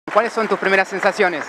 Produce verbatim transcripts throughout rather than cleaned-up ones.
¿Cuáles son tus primeras sensaciones?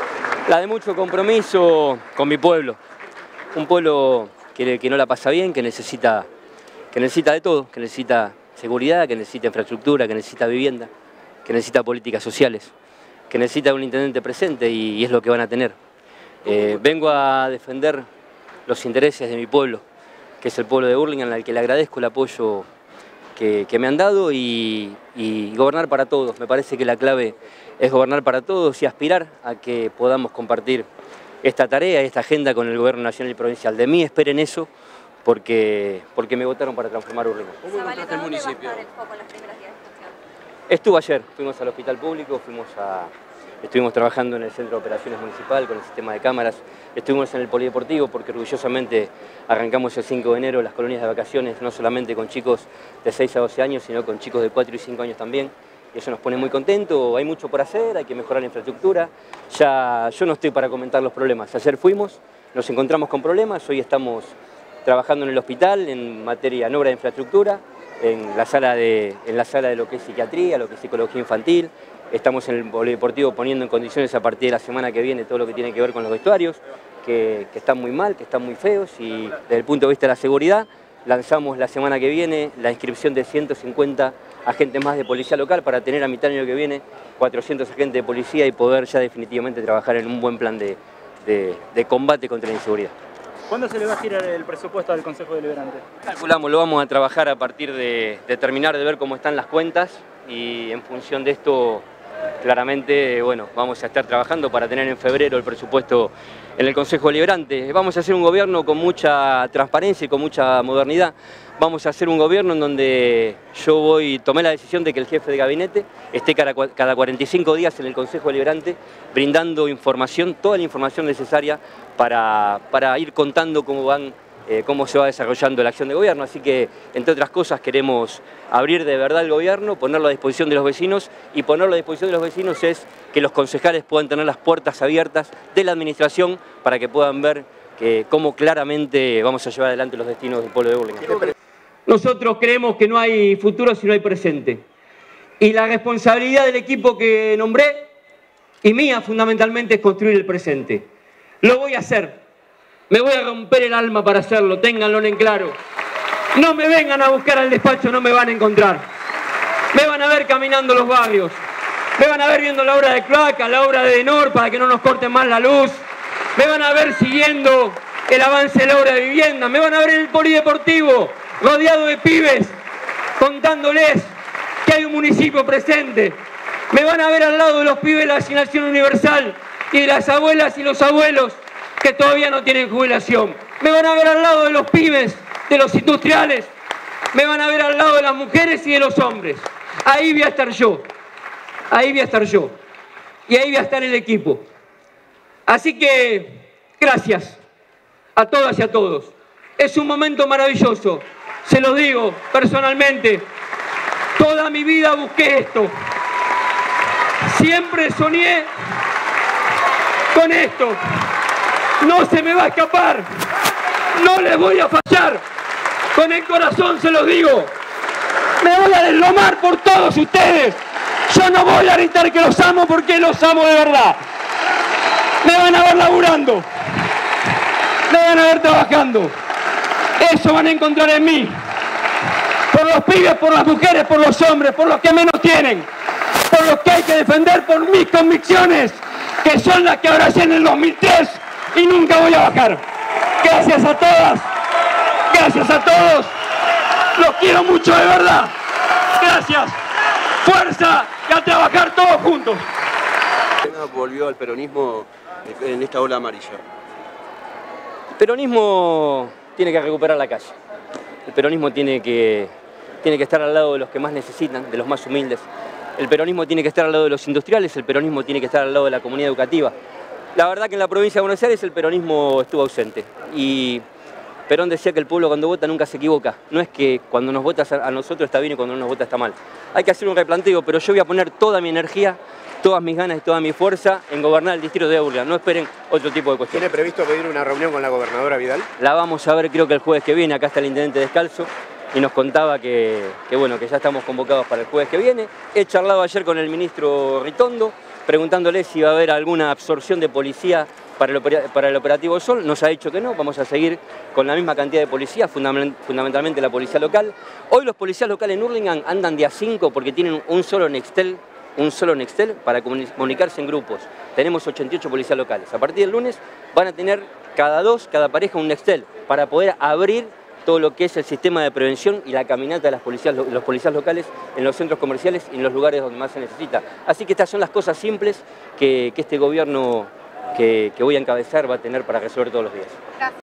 La de mucho compromiso con mi pueblo. Un pueblo que, que no la pasa bien, que necesita, que necesita de todo, que necesita seguridad, que necesita infraestructura, que necesita vivienda, que necesita políticas sociales, que necesita un intendente presente y, y es lo que van a tener. Eh, vengo a defender los intereses de mi pueblo, que es el pueblo de Hurlingham, al que le agradezco el apoyo que, que me han dado y, y gobernar para todos. Me parece que la clave es gobernar para todos y aspirar a que podamos compartir esta tarea, esta agenda con el gobierno nacional y provincial. De mí esperen eso porque, porque me votaron para transformar Hurlingham. ¿Cómo encontraste el municipio? ¿Dónde va a estar el foco en las primeras días de gestión? Estuve ayer, fuimos al hospital público, fuimos a, estuvimos trabajando en el centro de operaciones municipal con el sistema de cámaras, estuvimos en el polideportivo porque orgullosamente arrancamos el cinco de enero las colonias de vacaciones, no solamente con chicos de seis a doce años, sino con chicos de cuatro y cinco años también. Y eso nos pone muy contentos, hay mucho por hacer, hay que mejorar la infraestructura. Ya, yo no estoy para comentar los problemas. Ayer fuimos, nos encontramos con problemas, hoy estamos trabajando en el hospital en materia, en obra de infraestructura, en la sala de, en la sala de lo que es psiquiatría, lo que es psicología infantil. Estamos en el polideportivo poniendo en condiciones a partir de la semana que viene todo lo que tiene que ver con los vestuarios, que, que están muy mal, que están muy feos y desde el punto de vista de la seguridad, lanzamos la semana que viene la inscripción de ciento cincuenta agentes más de policía local para tener a mitad del año que viene cuatrocientos agentes de policía y poder ya definitivamente trabajar en un buen plan de, de, de combate contra la inseguridad. ¿Cuándo se le va a girar el presupuesto al Consejo Deliberante? Calculamos, lo vamos a trabajar a partir de, de terminar de ver cómo están las cuentas y en función de esto claramente, bueno, vamos a estar trabajando para tener en febrero el presupuesto en el Consejo Deliberante. Vamos a hacer un gobierno con mucha transparencia y con mucha modernidad. Vamos a hacer un gobierno en donde yo voy, tomé la decisión de que el jefe de gabinete esté cada, cada cuarenta y cinco días en el Consejo Deliberante brindando información, toda la información necesaria para, para ir contando cómo van Eh, cómo se va desarrollando la acción de gobierno. Así que, entre otras cosas, queremos abrir de verdad el gobierno, ponerlo a disposición de los vecinos, y ponerlo a disposición de los vecinos es que los concejales puedan tener las puertas abiertas de la administración para que puedan ver que, cómo claramente vamos a llevar adelante los destinos del pueblo de Hurlingham. Nosotros creemos que no hay futuro si no hay presente. Y la responsabilidad del equipo que nombré, y mía fundamentalmente, es construir el presente. Lo voy a hacer. Me voy a romper el alma para hacerlo, ténganlo en claro. No me vengan a buscar al despacho, no me van a encontrar. Me van a ver caminando los barrios. Me van a ver viendo la obra de cloaca, la obra de Denor para que no nos corten más la luz. Me van a ver siguiendo el avance de la obra de vivienda. Me van a ver en el polideportivo, rodeado de pibes, contándoles que hay un municipio presente. Me van a ver al lado de los pibes de la asignación universal y de las abuelas y los abuelos que todavía no tienen jubilación. Me van a ver al lado de los pibes, de los industriales. Me van a ver al lado de las mujeres y de los hombres. Ahí voy a estar yo. Ahí voy a estar yo. Y ahí voy a estar el equipo. Así que, gracias a todas y a todos. Es un momento maravilloso. Se los digo personalmente. Toda mi vida busqué esto. Siempre soñé con esto. No se me va a escapar, no les voy a fallar, con el corazón se los digo, me voy a deslomar por todos ustedes, yo no voy a gritar que los amo porque los amo de verdad, me van a ver laburando, me van a ver trabajando, eso van a encontrar en mí, por los pibes, por las mujeres, por los hombres, por los que menos tienen, por los que hay que defender, por mis convicciones, que son las que abracé en el dos mil tres, y nunca voy a bajar. Gracias a todas, gracias a todos, los quiero mucho de verdad. Gracias, fuerza y a trabajar todos juntos. Volvió al peronismo en esta ola amarilla. El peronismo tiene que recuperar la calle. El peronismo tiene que, tiene que estar al lado de los que más necesitan, de los más humildes. El peronismo tiene que estar al lado de los industriales, el peronismo tiene que estar al lado de la comunidad educativa. La verdad que en la provincia de Buenos Aires el peronismo estuvo ausente y Perón decía que el pueblo cuando vota nunca se equivoca. No es que cuando nos vota a nosotros está bien y cuando no nos vota está mal. Hay que hacer un replanteo, pero yo voy a poner toda mi energía, todas mis ganas y toda mi fuerza en gobernar el distrito de Hurlingham. No esperen otro tipo de cuestiones. ¿Tiene previsto pedir una reunión con la gobernadora Vidal? La vamos a ver creo que el jueves que viene, acá está el intendente Descalzo. y nos contaba que, que, bueno, que ya estamos convocados para el jueves que viene. He charlado ayer con el ministro Ritondo, preguntándole si va a haber alguna absorción de policía para el, para el operativo Sol. Nos ha dicho que no, vamos a seguir con la misma cantidad de policías, fundamentalmente la policía local. Hoy los policías locales en Hurlingham andan de a cinco porque tienen un solo Nextel, un solo Nextel para comunicarse en grupos. Tenemos ochenta y ocho policías locales. A partir del lunes van a tener cada dos, cada pareja un Nextel para poder abrir todo lo que es el sistema de prevención y la caminata de las policías, los policías locales en los centros comerciales y en los lugares donde más se necesita. Así que estas son las cosas simples que, que este gobierno que, que voy a encabezar va a tener para resolver todos los días.